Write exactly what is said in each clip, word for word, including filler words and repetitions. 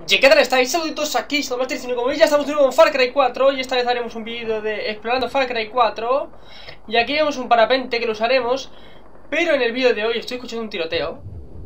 ¿Qué tal estáis? Saluditos, aquí somos Master. Como veis ya estamos de nuevo en Far Cry cuatro. Y esta vez haremos un vídeo de explorando Far Cry cuatro. Y aquí vemos un parapente que lo usaremos. Pero en el vídeo de hoy estoy escuchando un tiroteo.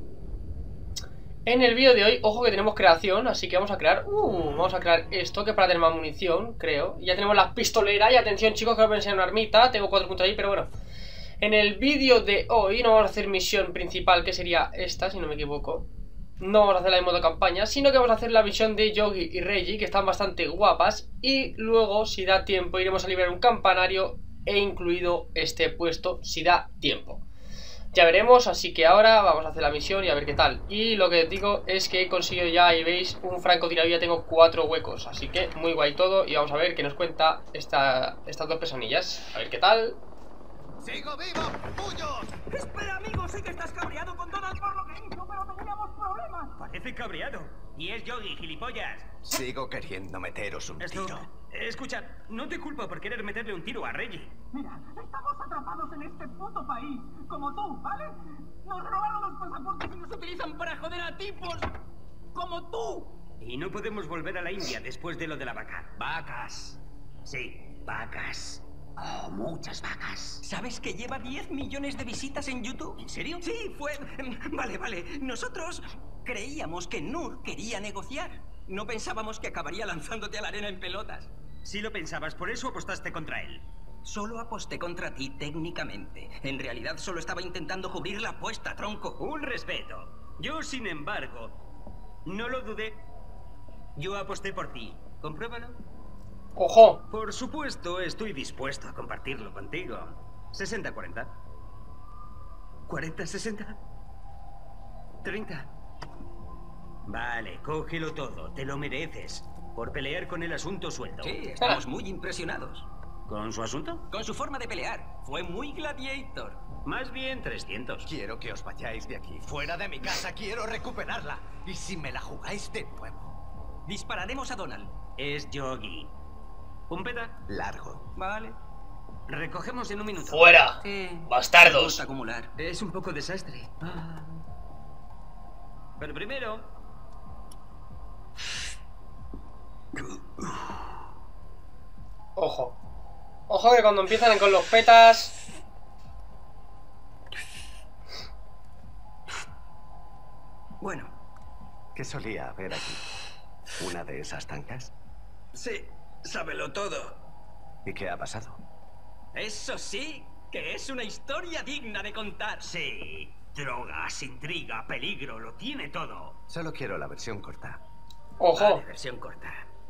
En el vídeo de hoy, ojo que tenemos creación. Así que vamos a crear, uh, vamos a crear esto, que es para tener más munición, creo. Ya tenemos la pistolera. Y atención chicos, que os voy a enseñar una armita. Tengo cuatro puntos ahí, pero bueno. En el vídeo de hoy no vamos a hacer misión principal, que sería esta, si no me equivoco. No vamos a hacerla en modo campaña, sino que vamos a hacer la misión de Yogi y Reggie, que están bastante guapas. Y luego, si da tiempo, iremos a liberar un campanario, e incluido este puesto, si da tiempo. Ya veremos, así que ahora vamos a hacer la misión y a ver qué tal. Y lo que os digo es que he conseguido ya, ahí veis, un francotirador. Ya tengo cuatro huecos, así que muy guay todo. Y vamos a ver qué nos cuenta esta, estas dos personillas. A ver qué tal. ¡Sigo vivo! ¡Puyos! Espera, amigo, sé que estás cabreado con Donald por lo que hizo, pero teníamos problemas. Parece cabreado. Y es Yogi, gilipollas. Sigo queriendo meteros un Esto... tiro. Escucha, no te culpo por querer meterle un tiro a Reggie. Mira, estamos atrapados en este puto país, como tú, ¿vale? Nos robaron los pasaportes y nos utilizan para joder a tipos como tú. Y no podemos volver a la India después de lo de la vaca. Vacas. Sí, vacas. Oh, muchas vacas. ¿Sabes que lleva diez millones de visitas en YouTube? ¿En serio? Sí, fue... Vale, vale. Nosotros creíamos que Nur quería negociar. No pensábamos que acabaría lanzándote a la arena en pelotas. Sí lo pensabas, por eso apostaste contra él. Solo aposté contra ti técnicamente. En realidad solo estaba intentando cubrir la apuesta, tronco. Un respeto. Yo, sin embargo, no lo dudé. Yo aposté por ti. Compruébalo. ¡Ojo! Por supuesto, estoy dispuesto a compartirlo contigo. sesenta cuarenta. cuarenta sesenta. treinta. Vale, cógelo todo, te lo mereces. Por pelear con el asunto sueldo. Sí, estamos muy impresionados. ¿Con su asunto? Con su forma de pelear. Fue muy gladiator. Más bien trescientos. Quiero que os vayáis de aquí. Fuera de mi casa, quiero recuperarla. Y si me la jugáis de nuevo. Dispararemos a Donald. Es Yogi. ¿Un peta? Largo. Vale. Recogemos en un minuto. ¡Fuera! Sí. Me ¡Bastardos! gusta acumular. Es un poco desastre. Ah. Pero primero... Ojo. Ojo que cuando empiezan con los petas... Bueno. ¿Qué solía haber aquí? ¿Una de esas tankas? Sí, sábelo todo. ¿Y qué ha pasado? Eso sí, que es una historia digna de contar. Sí. Drogas, intriga, peligro, lo tiene todo. Solo quiero la versión corta. ¡Ojo! Vale, versión corta.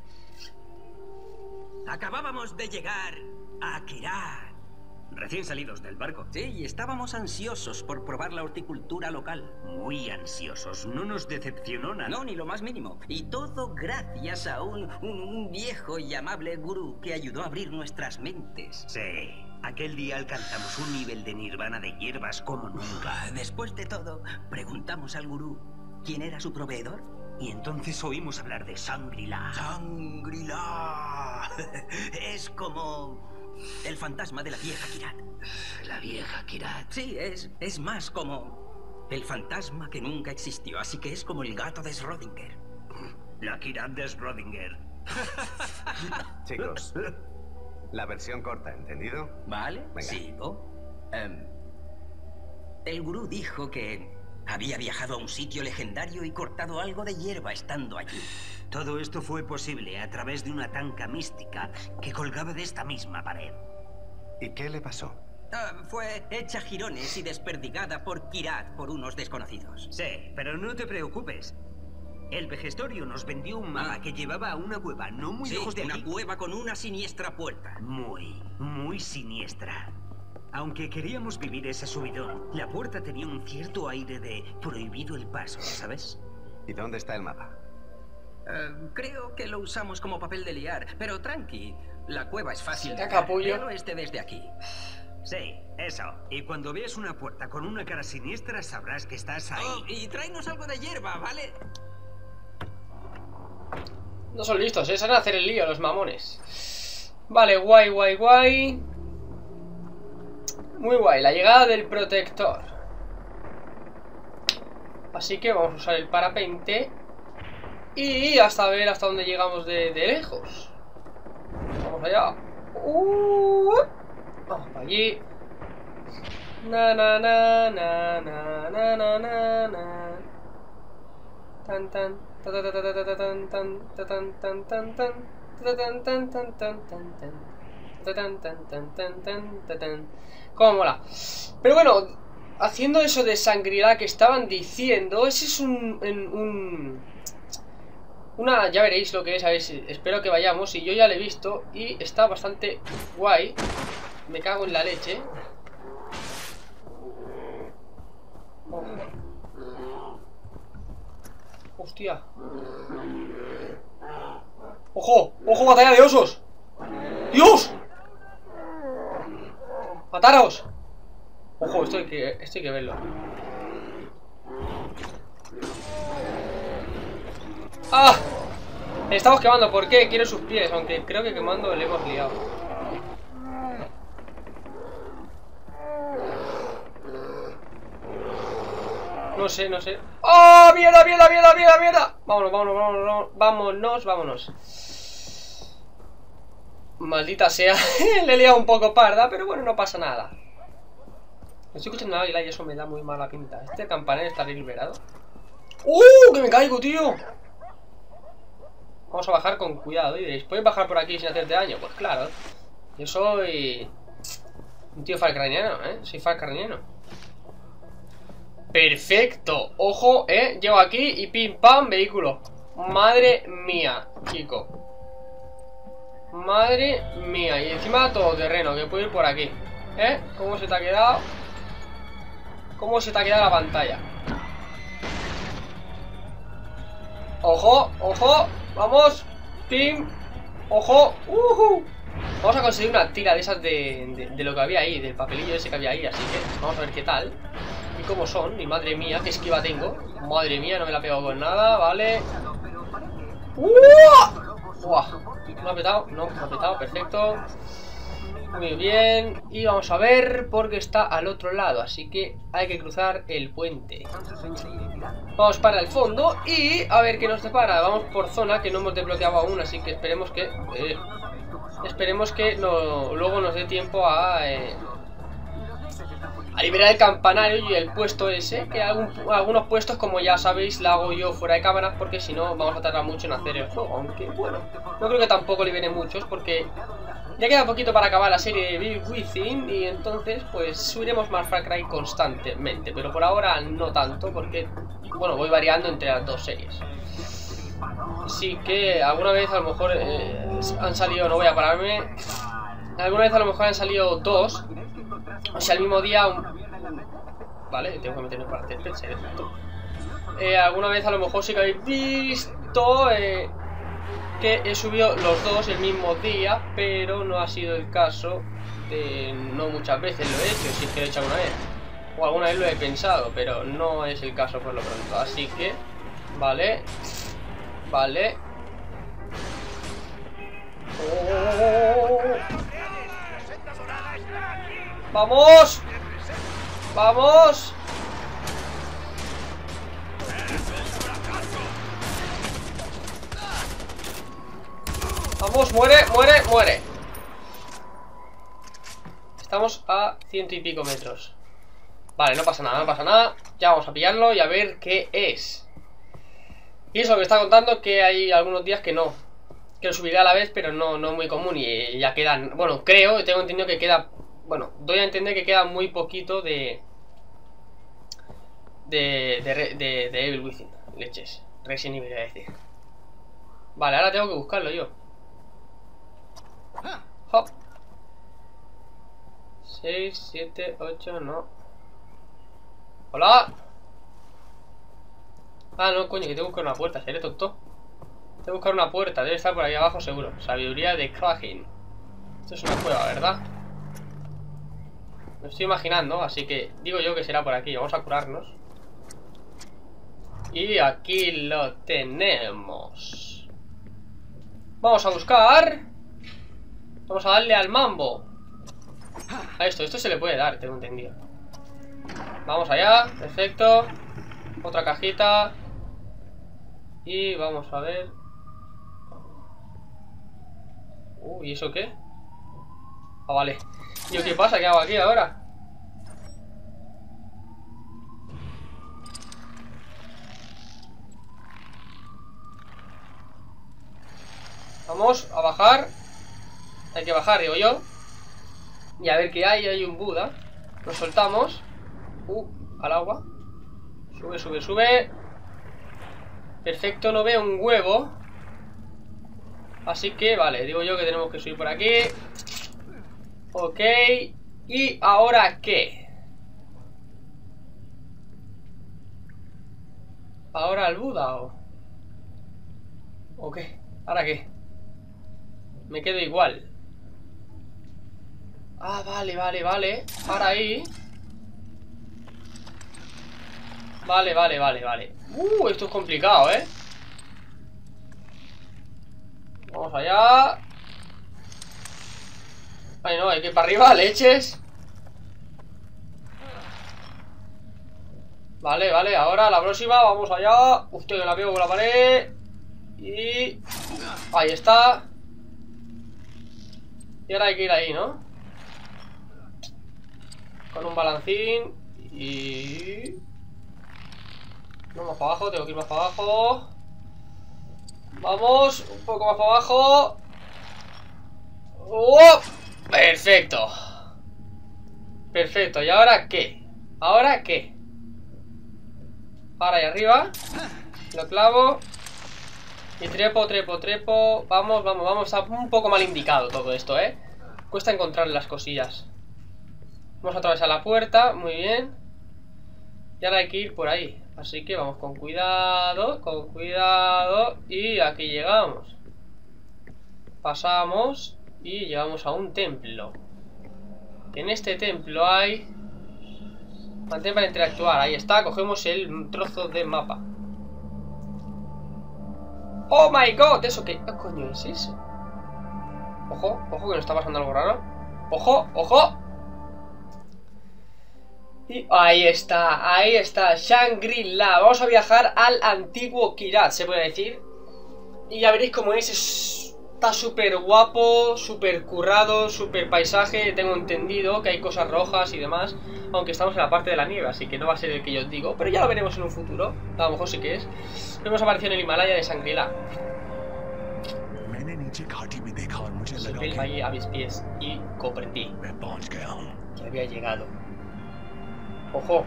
Acabábamos de llegar a Kirat. Recién salidos del barco. Sí, y estábamos ansiosos por probar la horticultura local. Muy ansiosos. No nos decepcionó nada. No, ni lo más mínimo. Y todo gracias a un, un, un viejo y amable gurú que ayudó a abrir nuestras mentes. Sí. Aquel día alcanzamos un nivel de nirvana de hierbas como nunca. Después de todo, preguntamos al gurú quién era su proveedor. Y entonces oímos hablar de Shangri-La. ¡Shangri-La! Es como... el fantasma de la vieja Kirat. La vieja Kirat. Sí, es, es más como... el fantasma que nunca existió, así que es como el gato de Schrödinger. La Kirat de Schrödinger. Chicos, la versión corta, ¿entendido? ¿Vale? Venga. Sigo. Em, el gurú dijo que había viajado a un sitio legendario y cortado algo de hierba estando allí. Todo esto fue posible a través de una tanca mística que colgaba de esta misma pared. ¿Y qué le pasó? Ah, fue hecha jirones y desperdigada por Kirat por unos desconocidos. Sí, pero no te preocupes. El vejestorio nos vendió un mapa Ah. que llevaba a una cueva no muy Sí, lejos de una aquí. cueva con una siniestra puerta. Muy, muy siniestra. Aunque queríamos vivir ese subidón, la puerta tenía un cierto aire de prohibido el paso, ¿sabes? ¿Y dónde está el mapa? Eh, creo que lo usamos como papel de liar, pero tranqui, la cueva es fácil de Ya, ver. capullo. Véalo este desde aquí. Sí, eso. Y cuando veas una puerta con una cara siniestra, sabrás que estás ahí. Oh, y tráenos algo de hierba, ¿vale? No son listos, ¿eh? Saben hacer el lío los mamones. Vale, guay, guay, guay. Muy guay, la llegada del protector. Así que vamos a usar el parapente Y hasta ver hasta dónde llegamos de, de lejos. Vamos allá. Uh, vamos para allí. Na na na na na na na na na. Tan tan tan tan tan tan tan tan tan tan tan tan tan tan tan tan tan tan. Cómo mola. Pero bueno, haciendo eso de Shangri-La que estaban diciendo, ese es un, un una, ya veréis lo que es, a ver si, espero que vayamos, y yo ya lo he visto y está bastante guay. Me cago en la leche. Oh. Hostia. ¡Ojo! ¡Ojo, batalla de osos! ¡Dios! ¡Mataros! Ojo, esto hay que, esto hay que verlo. ¡Ah! Le estamos quemando, ¿por qué? Quiero sus pies, aunque creo que quemando le hemos liado. No sé, no sé. ¡Oh! ¡Mierda, mierda, mierda, mierda, mierda! Vámonos, vámonos, vámonos, vámonos, vámonos. Maldita sea. Le he liado un poco parda, pero bueno, no pasa nada. Estoy escuchando a águila y eso me da muy mala pinta. Este campanero está liberado. ¡Uh! ¡Que me caigo, tío! Vamos a bajar con cuidado. Y diréis, ¿puedes bajar por aquí sin hacerte daño? Pues claro. Yo soy un tío falcarniano, ¿eh? Soy falcarniano. Perfecto. Ojo, ¿eh? Llego aquí y pim pam, vehículo. Madre mía, chico. Madre mía. Y encima todo terreno, que puedo ir por aquí. ¿Eh? ¿Cómo se te ha quedado? ¿Cómo se te ha quedado la pantalla? Ojo, ojo. Vamos. Pim. Ojo. Uh-huh. Vamos a conseguir una tira de esas de, de, de lo que había ahí, del papelillo ese que había ahí. Así que vamos a ver qué tal y cómo son. Y madre mía, qué esquiva tengo. Madre mía, no me la he pegado con nada, vale. ¡Uh! ¡Uah! ¿No ha petado? No, no ha petado, perfecto. Muy bien. Y vamos a ver, porque está al otro lado, así que hay que cruzar el puente. Vamos para el fondo y a ver qué nos depara. Vamos por zona que no hemos desbloqueado aún, así que esperemos que... Eh, esperemos que no, luego nos dé tiempo a... Eh, a liberar el campanario y el puesto ese. Que algún, algunos puestos, como ya sabéis, la hago yo fuera de cámaras, porque si no vamos a tardar mucho en hacer el juego. Aunque bueno, no creo que tampoco libere muchos, porque ya queda poquito para acabar la serie de Evil Within. Y entonces pues subiremos más Far Cry constantemente, pero por ahora no tanto, porque bueno, voy variando entre las dos series. Así que alguna vez a lo mejor eh, han salido, no voy a pararme, alguna vez a lo mejor han salido dos, o sea, el mismo día un... Vale, tengo que meterme para hacer pensar esto. Eh, alguna vez a lo mejor sí que habéis visto eh, que he subido los dos el mismo día, pero no ha sido el caso. De... No muchas veces lo he hecho, si es que lo he hecho alguna vez, o alguna vez lo he pensado, pero no es el caso por lo pronto. Así que, vale, vale. Oh. ¡Vamos! ¡Vamos! ¡Vamos! ¡Muere! ¡Muere! ¡Muere! Estamos a ciento y pico metros. Vale, no pasa nada, no pasa nada. Ya vamos a pillarlo y a ver qué es. Y eso me está contando, que hay algunos días que no, que lo subiré a la vez, pero no, no muy común. Y ya quedan, bueno, creo, tengo entendido que queda, bueno, doy a entender que queda muy poquito de De, de, de, de Evil Within. Leches, Resident Evil, voy a decir. Vale, ahora tengo que buscarlo yo. Hop. seis, siete, ocho, no. Hola. Ah, no, coño, que tengo que buscar una puerta, seré tonto. Tengo que buscar una puerta, debe estar por ahí abajo seguro. Sabiduría de Kraken. Esto es una cueva, ¿verdad? Me estoy imaginando, así que digo yo que será por aquí. Vamos a curarnos. Y aquí lo tenemos. Vamos a buscar. Vamos a darle al mambo. A esto, esto se le puede dar, tengo entendido. Vamos allá, perfecto. Otra cajita. Y vamos a ver. Uh, ¿y eso qué? Ah, vale. ¿Y qué pasa? ¿Qué hago aquí ahora? Vamos a bajar. Hay que bajar, digo yo. Y a ver qué hay. Hay un Buda. Nos soltamos. Uh, al agua. Sube, sube, sube. Perfecto, no veo un huevo. Así que, vale, digo yo que tenemos que subir por aquí. Ok. ¿Y ahora qué? ¿Ahora el Buda o...? ¿O qué? ¿Ahora qué? Me quedo igual. Ah, vale, vale, vale. Ahora ahí. Vale, vale, vale, vale. Uh, esto es complicado, ¿eh? Vamos allá. Ay, no, hay que ir para arriba, leches. Vale, vale, ahora la próxima, vamos allá. Usted que la veo con la pared. Y... ahí está. Y ahora hay que ir ahí, ¿no? Con un balancín. Y... no, más para abajo, tengo que ir más para abajo. Vamos, un poco más para abajo. ¡Oh! Perfecto. Perfecto, ¿y ahora qué? ¿Ahora qué? Ahora ahí arriba. Lo clavo. Y trepo, trepo, trepo. Vamos, vamos, vamos. Está un poco mal indicado todo esto, ¿eh? Cuesta encontrar las cosillas. Vamos a atravesar la puerta, muy bien. Y ahora hay que ir por ahí. Así que vamos con cuidado, con cuidado. Y aquí llegamos. Pasamos y llegamos a un templo. En este templo hay... mantén para interactuar, ahí está. Cogemos el trozo de mapa. ¡Oh my god! ¿Eso qué? ¿Qué coño es eso? Ojo, ojo que nos está pasando algo raro. ¡Ojo, ojo! Y ahí está, ahí está, Shangri-La. Vamos a viajar al antiguo Kyrat, se puede decir. Y ya veréis cómo es, es está súper guapo, súper currado, súper paisaje. Tengo entendido que hay cosas rojas y demás, aunque estamos en la parte de la nieve, así que no va a ser el que yo os digo. Pero ya lo veremos en un futuro, a lo mejor sí que es. Hemos aparecido en el Himalaya de Shangri-La. Subí ahí a mis pies y comprendí que había llegado. Ojo.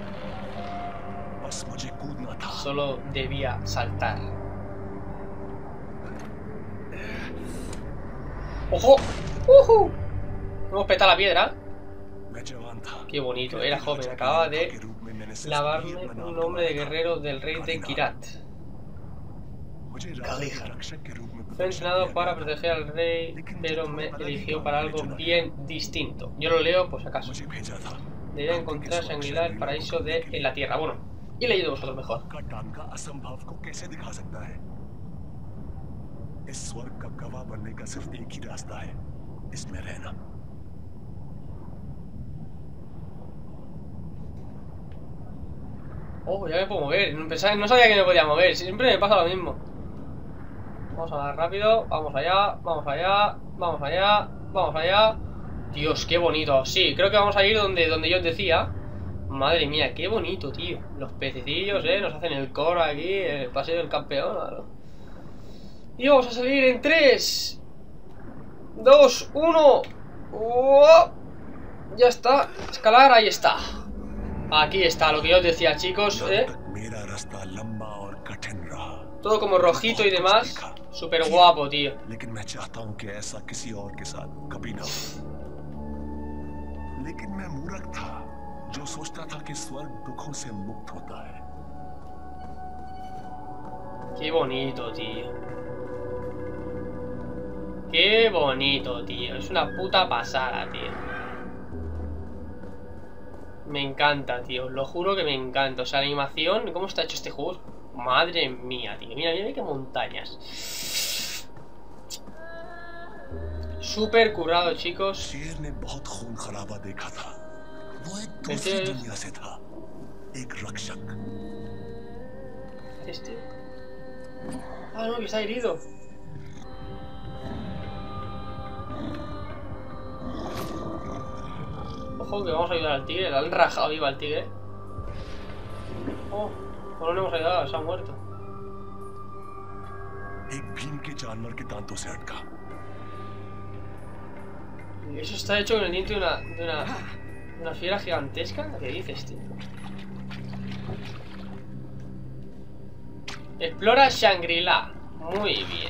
Solo debía saltar. ¡Ojo! ¡Uhu! Hemos petado la piedra. Qué bonito, era joven. Acababa de lavarme un nombre de guerrero del rey de Kyrat. Kalihar. Fue entrenado para proteger al rey, pero me eligió para algo bien distinto. Yo lo leo por si acaso. Debería encontrar Shangri-La, el paraíso de en la tierra. Bueno, y leído vosotros mejor. Oh, ya me puedo mover. Pensaba, no sabía que me podía mover. Siempre me pasa lo mismo. Vamos a dar rápido. Vamos allá, vamos allá, vamos allá, vamos allá. Dios, qué bonito. Sí, creo que vamos a ir donde, donde yo os decía. Madre mía, qué bonito, tío. Los pececillos, eh, nos hacen el coro aquí, el paseo del campeón, ¿no? Y vamos a salir en tres dos, uno. ¡Oh! Ya está. Escalar, ahí está. Aquí está, lo que yo os decía, chicos, eh. Todo como rojito y demás. Súper guapo, tío. Qué bonito, tío. Qué bonito, tío. Es una puta pasada, tío. Me encanta, tío. Lo juro que me encanta. O sea, la animación, ¿cómo está hecho este juego? Madre mía, tío. Mira, mira qué montañas. Súper currado, chicos. Este. Ah, no, que está herido. Ojo, que vamos a ayudar al tigre. Le han rajado viva al tigre. Oh, no le hemos ayudado, se ha muerto. एक भीम के जानवर के दांतों से अटका। Y eso está hecho con el diente de una, de una, de una fiera gigantesca. ¿Qué dices, tío? Explora Shangri-La. Muy bien.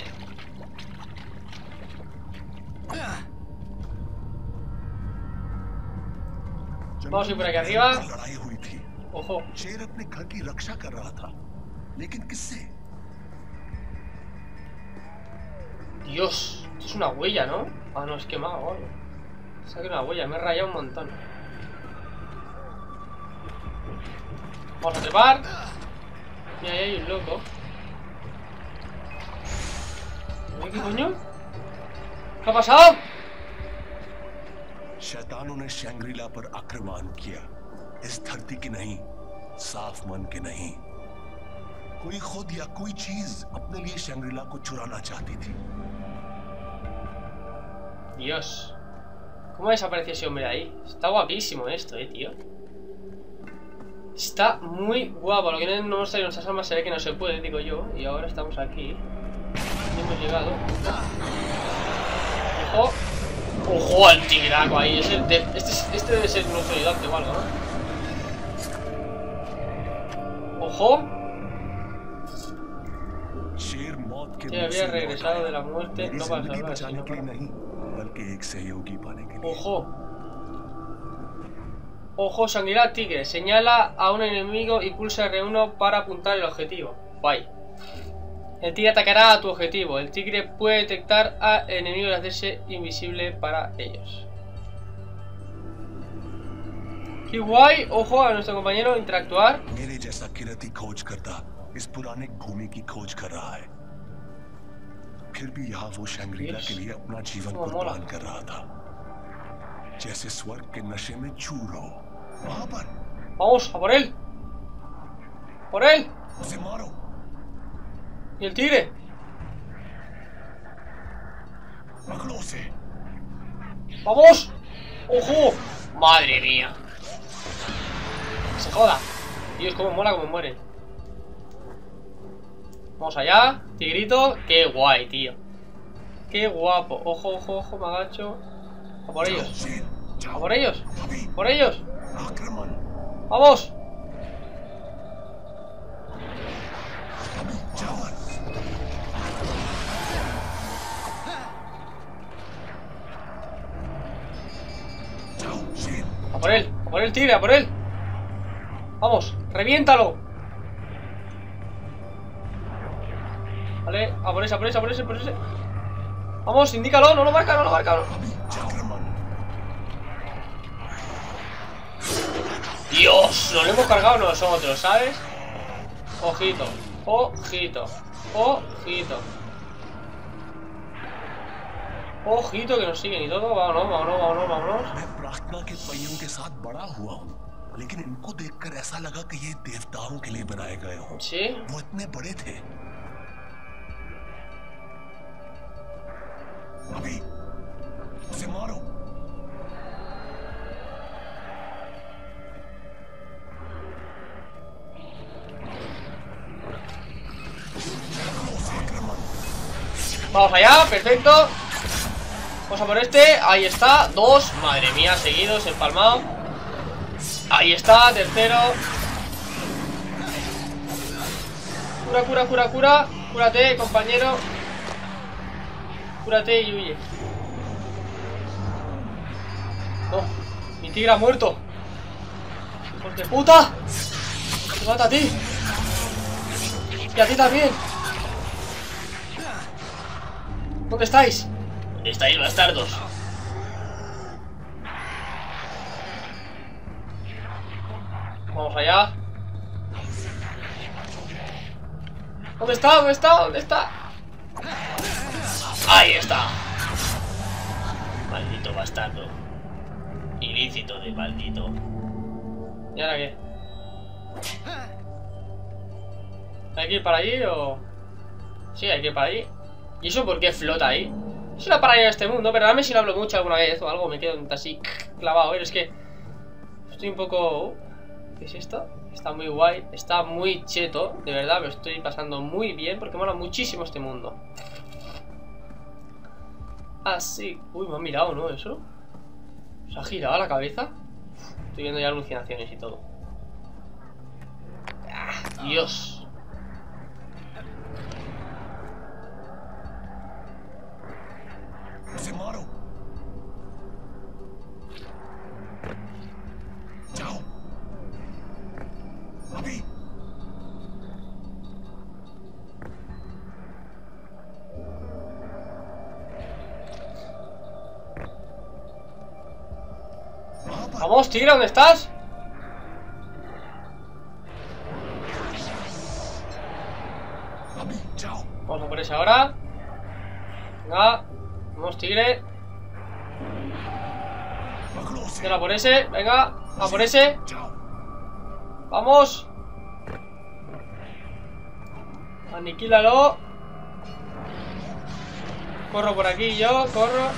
Vamos a ir por aquí arriba. लड़ाई हुई थी। Ojo. शेर अपने घर की रक्षा कर रहा था, लेकिन किससे? Dios, esto es una huella, ¿no? Ah, no, es quemado o algo. Saque una huella, me he rayado un montón. Vamos a trepar. Y ahí hay un loco. ¿Qué coño? ¿Qué ha pasado? शैतानों ने शैंग्रीला पर आक्रमण किया। इस धरती की नहीं, साफ मन के नहीं। कोई खुद या कोई चीज अपने लिए शैंग्रीला को चुराना चाहती थी। Dios. ¿Cómo desapareció ese hombre ahí? Está guapísimo esto, eh, tío. Está muy guapo. Lo que no hemos traído nuestras armas se ve que no se puede, digo yo. Y ahora estamos aquí. Y hemos llegado. Ojo. Ojo al tigraco ahí. Es el de... este, es... este debe ser nuestro ayudante o algo, ¿no? Ojo. शेर मौत के Que había regresado de la muerte. No para salvar, sino के लिए para... नहीं, बल्कि एक सहयोगी पाने के लिए। Ojo. Ojo, Shangri-La tigre. Señala a un enemigo y pulsa R uno para apuntar el objetivo. Guay. El tigre atacará a tu objetivo. El tigre puede detectar a enemigos y hacerse invisible para ellos. Qué guay. Ojo a nuestro compañero interactuar. मेरे जैसा किरती खोज करता इस पुराने भूमि की खोज कर रहा है। फिर भी यहाँ वो शैंग्रीला के लिए अपना जीवन कुर्बान कर रहा था, जैसे स्वर्ग के नशे में चूर हो। वहाँ पर Vamos, a por él. Por él. उसे मारो। ¿Y el tigre? पकड़ो उसे। ¡Vamos! ¡Ojo! ¡Madre mía! ¡Se joda! Dios, cómo mola, cómo mueren. Vamos allá. Tigrito. ¡Qué guay, tío! ¡Qué guapo! Ojo, ojo, ojo, me agacho. A por ellos. A por ellos. Por ellos. ¡Vamos! A por él, a por él, tigre, a por él. Vamos, reviéntalo. Vale, a por ese, a por ese, a por ese, a por ese. Vamos, indícalo, no lo marca, no lo marca. No. Dios, nos lo hemos cargado nosotros, ¿sabes? Ojito, ojito, ojito. Ojito que nos siguen y todo. Vámonos, vámonos, vámonos, vámonos. मैं प्रार्थना के पहियों के साथ बड़ा हुआ हूँ, लेकिन इनको देखकर ऐसा लगा कि ये देवताओं के लिए बनाए गए हों। Sí. वो इतने बड़े थे। अभी उसे मारो। Vamos allá, perfecto. Vamos a por este, ahí está, dos, madre mía, seguidos, empalmado. Ahí está, tercero. Cura, cura, cura, cura. Cúrate, compañero. Cúrate y huye. No, mi tigre ha muerto. ¡Hijos de puta! ¡Te mata a ti! Y a ti también. ¿Dónde estáis? ¿Dónde estáis, bastardos? Vamos allá. ¿Dónde está? ¿Dónde está? ¿Dónde está? Ahí está. Maldito bastardo. Ilícito de maldito. ¿Y ahora qué? ¿Hay que ir para allí o...? Sí, hay que ir para ahí. ¿Y eso por qué flota ahí? Es una parada en este mundo, pero dame si no hablo mucho alguna vez o algo, me quedo así clavado. Es que estoy un poco... ¿Qué es esto? Está muy guay, está muy cheto. De verdad, me estoy pasando muy bien porque mola muchísimo este mundo. Así... Uy, me han mirado, ¿no? Eso. ¿Se ha girado la cabeza? Estoy viendo ya alucinaciones y todo. ¡Ah, Dios! उसे मारो जाओ अभी Vamos, tigre, ¿dónde estás? अभी जाओ Vamos a por ese ahora. Venga. Vamos, tigre. पकड़ो उसे Venga, por ese. Venga, a por ese. जाओ Vamos. Aniquílalo. Corro por aquí yo, corro.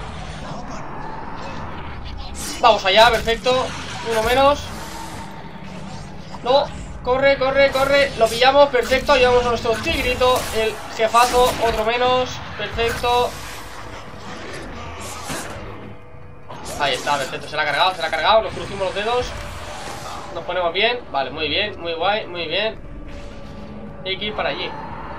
Vamos allá, perfecto. Uno menos. No, corre, corre, corre. Lo pillamos, perfecto. Llevamos a nuestro tigrito, el jefazo. Otro menos, perfecto. Ahí está, perfecto. Se la ha cargado, se la ha cargado. Nos crujimos los dedos. Nos ponemos bien. Vale, muy bien, muy guay, muy bien. Hay que ir para allí.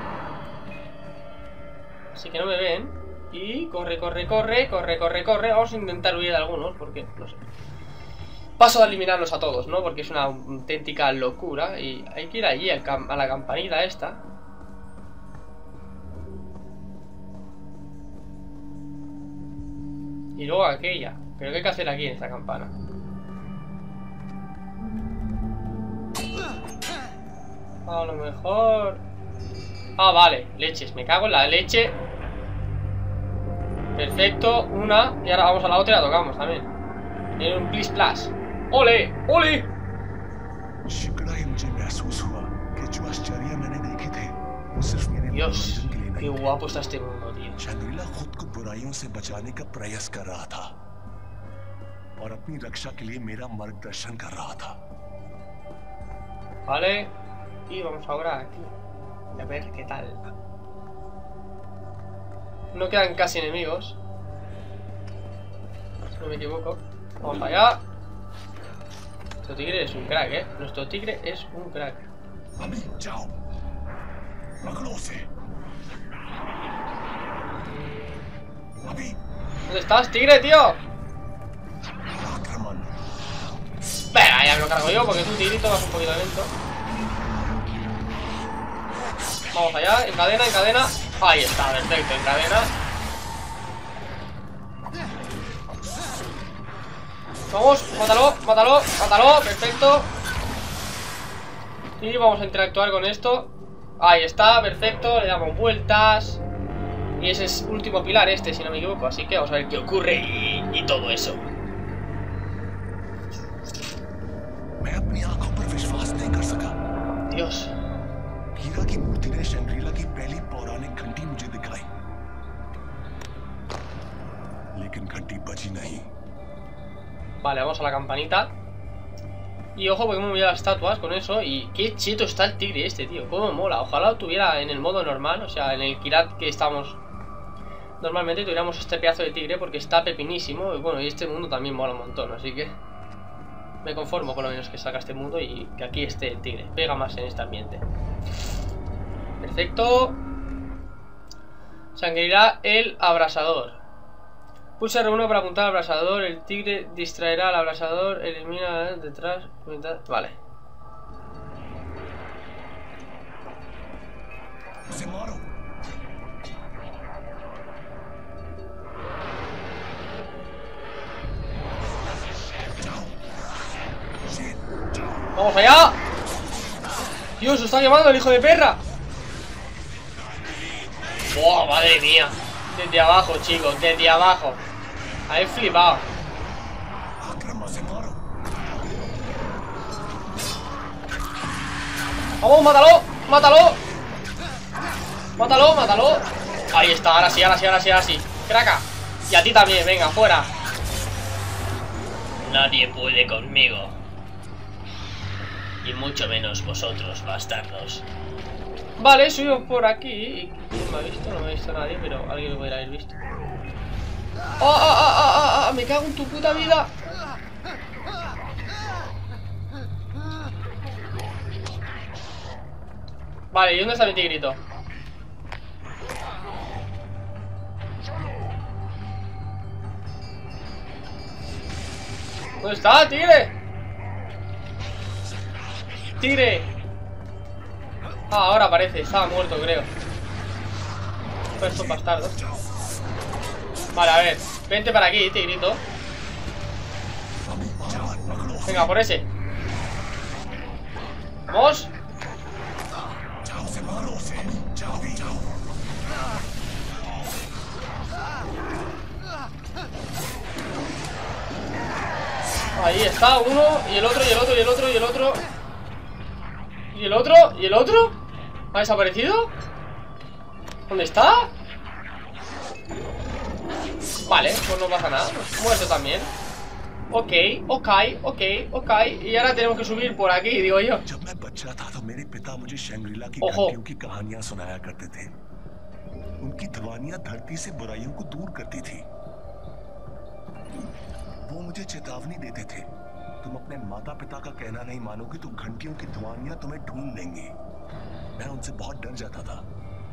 Así que no me ven. Y corre, corre, corre, corre, corre, corre. Vamos a intentar huir de algunos porque, no sé. Paso a eliminarlos a todos, ¿no? Porque es una auténtica locura. Y hay que ir allí, al cam a la campanita esta. Y luego aquella. Pero ¿qué hay que hacer aquí en esta campana? A lo mejor... Ah, vale, leches, me cago en la leche. Perfecto, una. Y ahora vamos a la otra y la tocamos también. En un please plus. ¡Ole! ¡Ole! शिकड़ा ही मुझे महसूस हुआ कि जो आश्चर्य मैंने देखे थे वो सिर्फ मेरे Dios, मनोरंजन के लिए qué नहीं थे। guapo está este mundo, tío. Shangrila खुद को बुराइयों से बचाने का प्रयास कर रहा था और अपनी रक्षा के लिए मेरा मार्गदर्शन कर रहा था। Vale. Y vamos ahora aquí. A ver qué tal. No quedan casi enemigos. Si no me equivoco. Vamos para allá. Nuestro tigre es un crack, eh. Nuestro tigre es un crack. अभी जाओ पकड़ो उसे अभी ¿Dónde estás, tigre, tío? आक्रमण Venga, ya me lo cargo yo porque tú, tigrito, vas un poquito lento. Vamos allá, encadena, encadena. Ahí está, perfecto, encadena. Vamos, mátalo, mátalo, mátalo, perfecto. Y vamos a interactuar con esto. Ahí está, perfecto, le damos vueltas. Y ese es el último pilar este, si no me equivoco. Así que vamos a ver qué ocurre y, y todo eso. मैं अपनी आंखों पर विश्वास नहीं कर सका। Dios. हीरा की मूर्ति ने शंग्रीला की पहली पौराणिक घंटी मुझे दिखाई, लेकिन घंटी बजी नहीं। Vale, vamos a la campanita. Y ojo porque hemos mirado las estatuas con eso. Y qué cheto está el tigre este, tío. Cómo mola. Ojalá lo tuviera en el modo normal. O sea, en el Kirat que estamos normalmente tuviéramos este pedazo de tigre porque está pepinísimo. Y bueno, y este mundo también mola un montón. Así que me conformo con lo menos que salga este mundo y que aquí esté el tigre. Pega más en este ambiente. Perfecto. Shangri-La, el abrasador. Pulsa R uno para apuntar al abrasador. El tigre distraerá al abrasador. Elimina detrás. Vale. उसे मारो। ¡Vamos allá! ¡Dios, se está quemando el hijo de perra! ¡Buah, madre mía! Desde abajo, chicos, desde abajo. Ahí he flipado. आक्रमण से मारो। ¡Vamos, mátalo! ¡Mátalo! Mátalo, mátalo. Ahí está, ahora sí, ahora sí, ahora sí, ahora sí. Craca. Y a ti también, venga, fuera. Nadie puede conmigo. Y mucho menos vosotros, bastardos. Vale, subimos por aquí. ¿Quién me ha visto? No me ha visto nadie, pero alguien me puede haber visto. ¡Ah, ah, ah, ah, ah! ¡Me cago en tu puta vida! Vale, ¿y dónde está mi tigrito? ¿Dónde está, tigre? ¡Tigre! Ah, ahora aparece, estaba muerto, creo. Pues estos bastardos. Vale, a ver, vente para aquí, tigrito. Venga, por ese. Vamos. Ahí está, uno, y el otro, y el otro, y el otro, y el otro. ¿Y el otro? ¿Y el otro? ¿Ha desaparecido? ¿Dónde está? Vale, pues no pasa nada. Muerto también. Ok, ok, ok, ok. Y ahora tenemos que subir por aquí, digo yo. Ojo. उनकी दवाइयां धरती से बुराइयों को दूर करती थी। वो मुझे चेतावनी देते थे, तुम अपने माता पिता का कहना नहीं मानोगे तो घंटियों की दवाइयां तुम्हें ढूंढ लेंगी। मैं उनसे बहुत डर जाता था।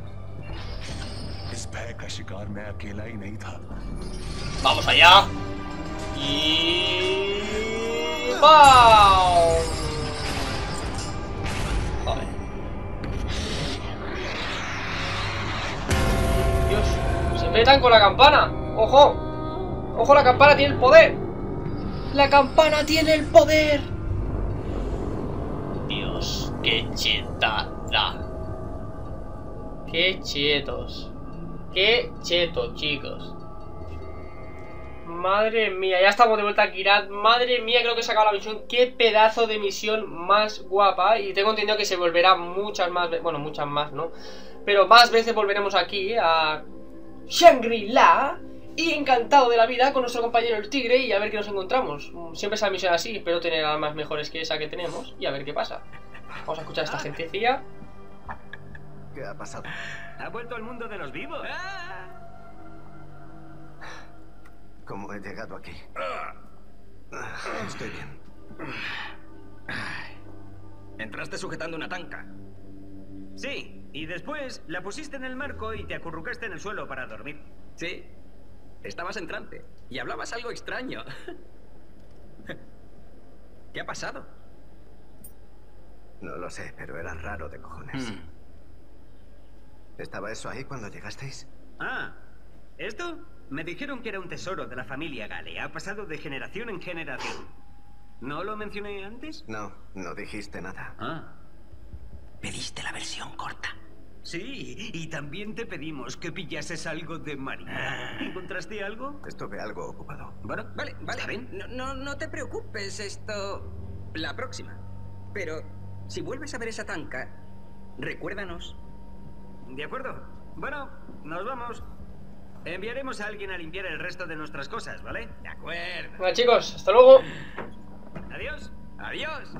इस भय का शिकार मैं अकेला ही नहीं था। Vamos allá. Y ¡Pau! Joder. Dios, se metan con la campana. ¡Ojo! ¡Ojo! La campana tiene el poder. La campana tiene el poder. Dios, qué chetada. Qué chetos. Qué chetos, chicos. Madre mía, ya estamos de vuelta a Kyrat. Madre mía, creo que he sacado la misión. Qué pedazo de misión más guapa. Y tengo entendido que se volverá muchas más veces. Bueno, muchas más, ¿no? Pero más veces volveremos aquí a Shangri-La. Y encantado de la vida con nuestro compañero el tigre. Y a ver qué nos encontramos. Siempre esa misión así. Espero tener armas mejores que esa que tenemos. Y a ver qué pasa. Vamos a escuchar a esta gentecilla. ¿Qué ha pasado? Ha vuelto al mundo de los vivos. ¿Cómo he llegado aquí? Estoy bien. Entraste sujetando una tanca. Sí, y después la pusiste en el marco y te acurrucaste en el suelo para dormir. Sí, estabas en trance y hablabas algo extraño. ¿Qué ha pasado? No lo sé, pero era raro de cojones. Mm. ¿Estaba eso ahí cuando llegasteis? Ah, ¿esto? Me dijeron que era un tesoro de la familia Gale. Ha pasado de generación en generación. ¿No lo mencioné antes? No, no dijiste nada. Ah. Pediste la versión corta. Sí, y también te pedimos que pillases algo de María. ¿Encontraste algo? Estuve algo ocupado. Bueno, vale, vale. ¿Está bien? No, no, no te preocupes, esto... La próxima. Pero si vuelves a ver esa tanca, recuérdanos. De acuerdo. Bueno, nos vamos. Enviaremos a alguien a limpiar el resto de nuestras cosas, ¿vale? De acuerdo. Bueno, chicos, hasta luego. Adiós. Adiós.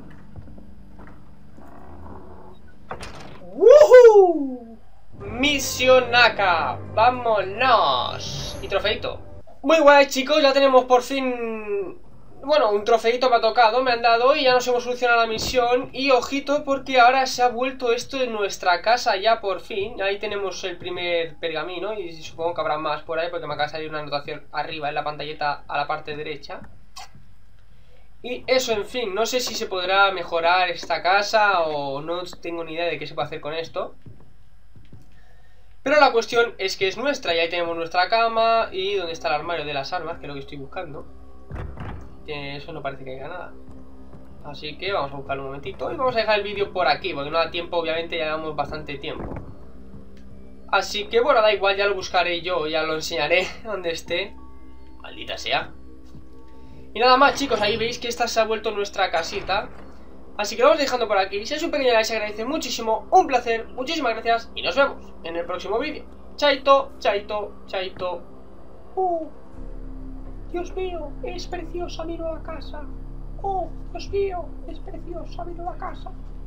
¡Woohoo! Misionaka. Vámonos. Y trofeito. Muy guay, chicos, ya tenemos por fin... Bueno, un trofeito me ha tocado, me han dado y ya nos hemos solucionado la misión. Y ojito porque ahora se ha vuelto esto en nuestra casa ya por fin. Ahí tenemos el primer pergamino y supongo que habrá más por ahí porque me acaba de salir una anotación arriba en la pantalleta a la parte derecha. Y eso, en fin, no sé si se podrá mejorar esta casa o no tengo ni idea de qué se puede hacer con esto. Pero la cuestión es que es nuestra y ahí tenemos nuestra cama y donde está el armario de las armas, que es lo que estoy buscando. Eso no parece que haya nada. Así que vamos a buscarlo un momentito y vamos a dejar el vídeo por aquí, porque no da tiempo, obviamente ya llevamos bastante tiempo. Así que bueno, da igual, ya lo buscaré yo, ya lo enseñaré donde esté. Maldita sea. Y nada más, chicos, ahí veis que esta se ha vuelto nuestra casita. Así que lo vamos dejando por aquí. Si es un pequeño like se agradece muchísimo. Un placer, muchísimas gracias. Y nos vemos en el próximo vídeo. Chaito, chaito, chaito. Oh, Dios mío, es preciosa mi nueva casa. Oh, Dios mío, es preciosa mi nueva casa.